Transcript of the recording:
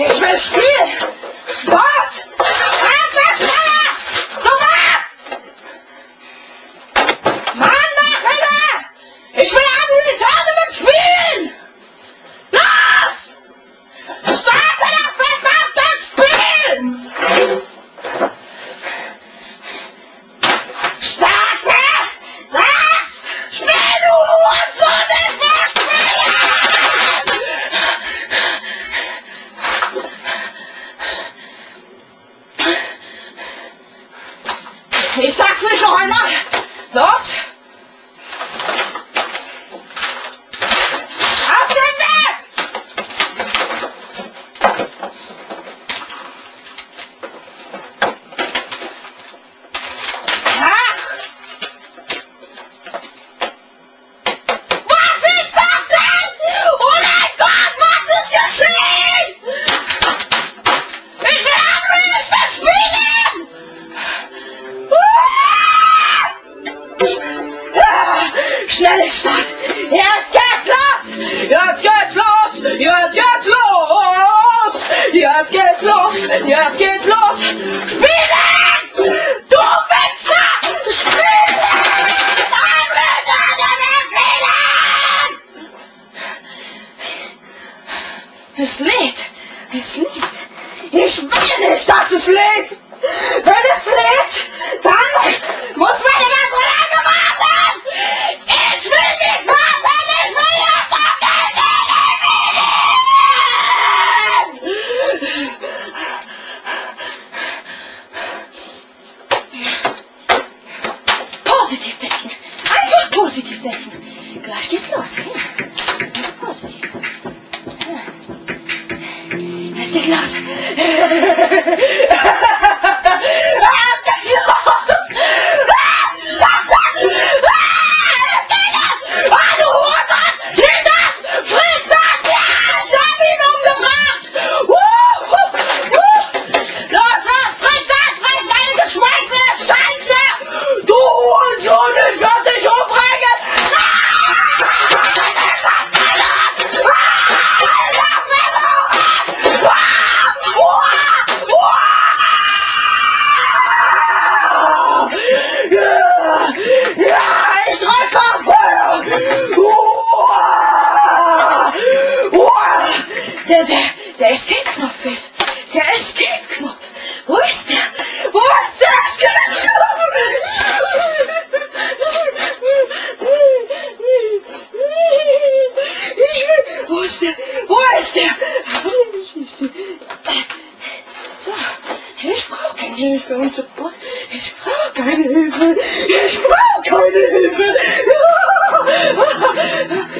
Ich will spielen! Was? Mann, mach wieder! Ich will an die Tournament spielen! Los! Starte das verdammte Spiel! Starte das Spiel, du Hurensohn! Ich sag's nicht noch einmal! Los! Auf den Weg! Ach! Was ist das denn? Oh mein Gott, was ist geschehen? Ich will anrufen, ich will spielen! Schnelle Stadt! Jetzt geht's los! Jetzt geht's los! Jetzt geht's los! Jetzt geht's los! Jetzt geht's los! Spielen! Du Wichser! Spielen! Es lädt! Es lädt! Ich will nicht, dass es lädt! Wenn es lädt, dann muss man immer so lange warten! Ich will nicht warten! Ich will jetzt auf den Positiv denken! Einfach positiv denken! Gleich geht's los! Ja. Positiv. Ja. Es geht los! Der Escape-Knopf fehlt. Der Escape-Knopf. Wo ist der? Wo ist der Escape-Knopf? Wo ist der? Wo ist der? So, ich brauche keine Hilfe und Support. Ich brauche keine Hilfe. Ich brauche keine Hilfe.